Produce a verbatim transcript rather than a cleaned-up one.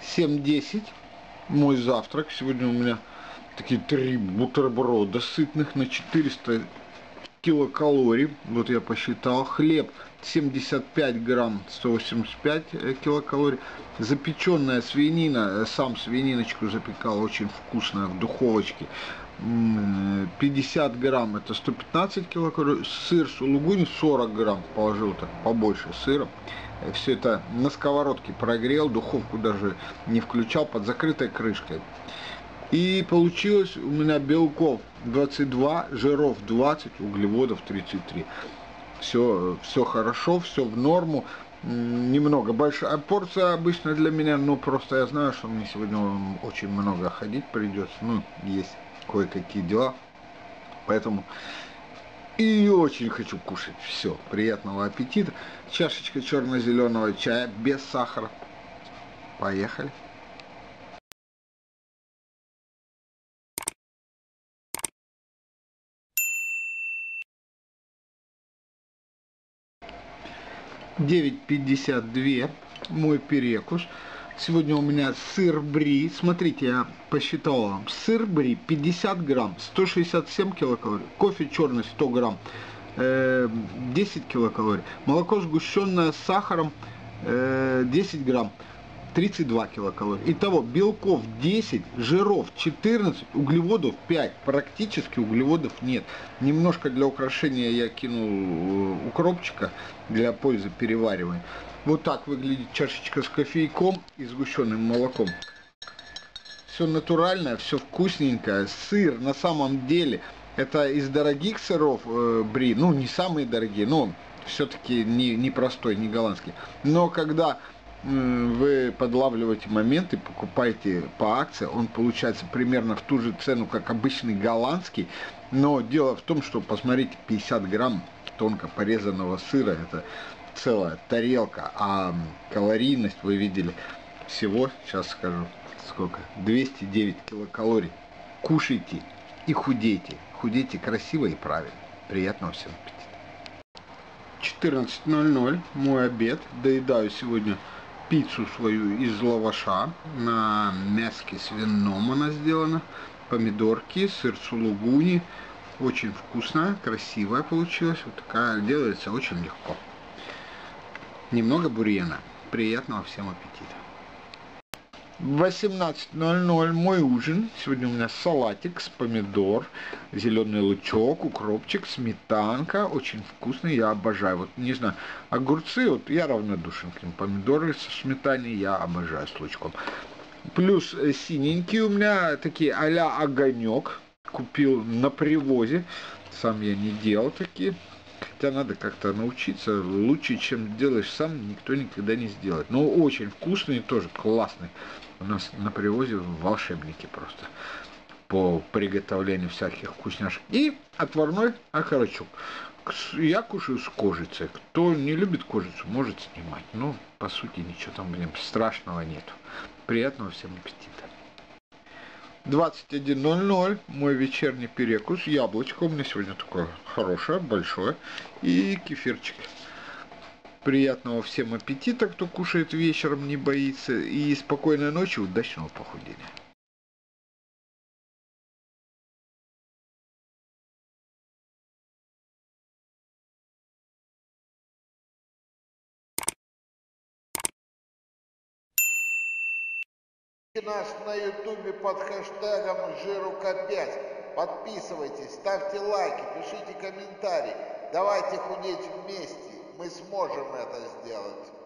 семь-десять. Мой завтрак. Сегодня у меня такие три бутерброда сытных на четыреста килокалорий. Вот я посчитал. Хлеб семьдесят пять грамм, сто восемьдесят пять килокалорий. Запеченная свинина, сам свининочку запекал, очень вкусная в духовочке. пятьдесят грамм, это сто пятнадцать килокалорий. Сыр сулугуни сорок грамм, положил так побольше сыра. Все это на сковородке прогрел, духовку даже не включал, под закрытой крышкой. И получилось у меня белков двадцать два, жиров двадцать, углеводов тридцать три. Все, все хорошо, все в норму. Немного большая порция обычно для меня, но просто я знаю, что мне сегодня очень много ходить придется. Ну, есть кое-какие дела. Поэтому и очень хочу кушать. Все, приятного аппетита. Чашечка черно-зеленого чая без сахара. Поехали. девять пятьдесят два, мой перекус. Сегодня у меня сыр бри. Смотрите, я посчитал вам. Сыр бри пятьдесят грамм, сто шестьдесят семь килокалорий. Кофе черный сто грамм, десять килокалорий. Молоко сгущенное с сахаром десять грамм, тридцать два килокалории. Итого белков десять, жиров четырнадцать, углеводов пять. Практически углеводов нет. Немножко для украшения я кинул укропчика для пользы переваривания. Вот так выглядит чашечка с кофейком и сгущенным молоком. Все натуральное, все вкусненькое. Сыр на самом деле это из дорогих сыров э, бри. Ну, не самые дорогие, но все-таки не, не простой, не голландский. Но когда вы подлавливаете моменты, покупаете по акции, он получается примерно в ту же цену, как обычный голландский. Но дело в том, что, посмотрите, пятьдесят грамм тонко порезанного сыра, это целая тарелка, а калорийность, вы видели, всего, сейчас скажу, сколько, двести девять килокалорий. Кушайте и худейте. Худейте красиво и правильно. Приятного всем аппетита. четырнадцать ноль ноль, мой обед. Доедаю сегодня пиццу свою из лаваша, на мяске свином она сделана, помидорки, сыр сулугуни, очень вкусная, красивая получилась, вот такая, делается очень легко. Немного бурьяна. Приятного всем аппетита. восемнадцать ноль ноль мой ужин. Сегодня у меня салатик с помидор, зеленый лучок, укропчик, сметанка. Очень вкусный, я обожаю. Вот не знаю, огурцы, вот я равнодушен к ним. Помидоры со сметаной я обожаю с лучком. Плюс синенькие у меня такие а-ля огонек. Купил на привозе. Сам я не делал такие. Хотя надо как-то научиться. Лучше, чем делаешь сам, никто никогда не сделает. Но очень вкусный, тоже классный. У нас на привозе волшебники просто по приготовлению всяких вкусняшек. И отварной окорочок. Я кушаю с кожицей. Кто не любит кожицу, может снимать. Но, по сути, ничего там в нем страшного нету. Приятного всем аппетита. двадцать один ноль ноль мой вечерний перекус. Яблочко у меня сегодня такое хорошее, большое. И кефирчик. Приятного всем аппетита, кто кушает вечером, не боится. И спокойной ночи, удачного похудения. Нас на ютубе под хэштегом жирука пять. Подписывайтесь, ставьте лайки, пишите комментарии. Давайте худеть вместе. Мы сможем это сделать.